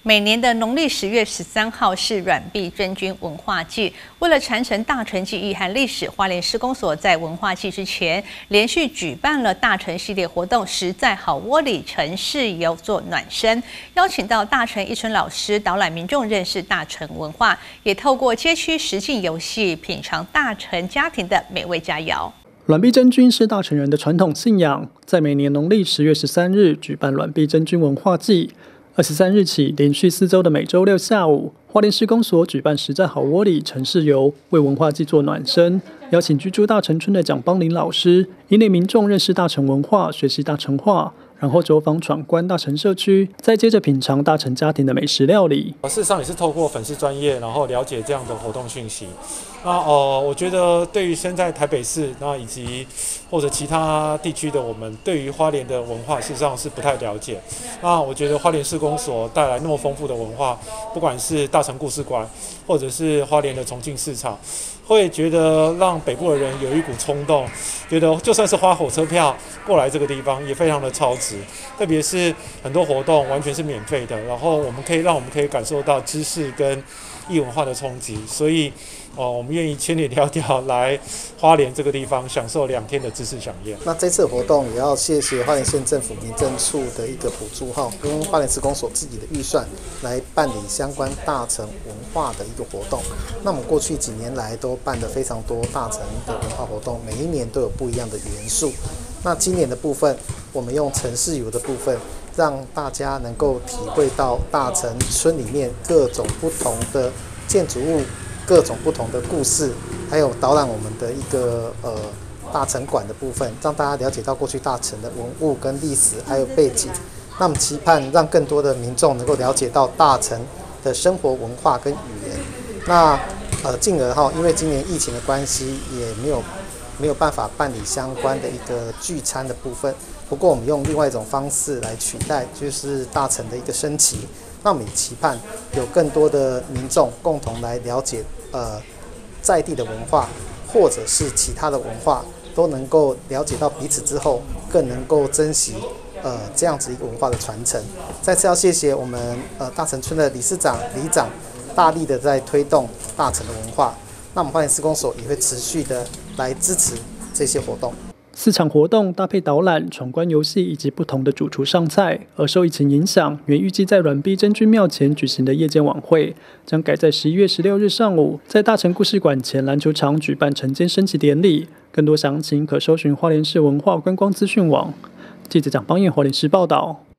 每年的农历10月13号是软币真菌文化季。为了传承大城记忆和历史，花莲施工所在文化季之前，连续举办了大城系列活动，实在好窝里城市游做暖身，邀请到大城一村老师导览民众认识大城文化，也透过街区实境游戏品尝大城家庭的美味佳肴。 软币真菌是大城人的传统信仰，在每年农历10月13日举办软币真菌文化季。23日起，连续4周的每周六下午，花莲施工所举办实在好窝里城市游，为文化季做暖身，邀请居住大城村的蒋邦林老师，引领民众认识大城文化，学习大城话，然后走访闯关大城社区，再接着品尝大城家庭的美食料理。 事实上也是透过粉丝专页，然后了解这样的活动讯息。我觉得对于身在台北市，以及或者其他地区的我们，对于花莲的文化事实上是不太了解。我觉得花莲市公所带来那么丰富的文化，不管是大城故事馆，或者是花莲的重庆市场，会觉得让北部的人有一股冲动，觉得就算是花火车票过来这个地方，也非常的超值。特别是很多活动完全是免费的，然后我们可以感受到知识跟异文化的冲击，所以我们愿意千里迢迢来花莲这个地方，享受2天的知识飨宴。 那这次活动也要谢谢花莲县政府民政处的一个补助跟花莲施工所自己的预算来办理相关大城文化的一个活动。那我们过去几年来都办了非常多大城的文化活动，每一年都有不一样的元素。那今年的部分，我们用城市游的部分，让大家能够体会到大城村里面各种不同的建筑物、各种不同的故事，还有导览我们的一个大城馆的部分，让大家了解到过去大城的文物跟历史还有背景。那我们期盼让更多的民众能够了解到大城的生活文化跟语言。那进而因为今年疫情的关系，也没有办法办理相关的一个聚餐的部分。不过我们用另外一种方式来取代，就是大城的一个升级。那我们也期盼有更多的民众共同来了解在地的文化，或者是其他的文化，都能够了解到彼此之后，更能够珍惜这样子一个文化的传承。再次要谢谢我们大城村的理事长、里长大力的在推动大城的文化。那我们花莲施工所也会持续的来支持这些活动。 4场活动搭配导览、闯关游戏以及不同的主厨上菜。而受疫情影响，原预计在软币真菌庙前举行的夜间晚会，将改在11月16日上午，在大城故事馆前篮球场举办晨间升旗典礼。更多详情可搜寻花莲市文化观光资讯网。记者蒋邦彦花莲市报道。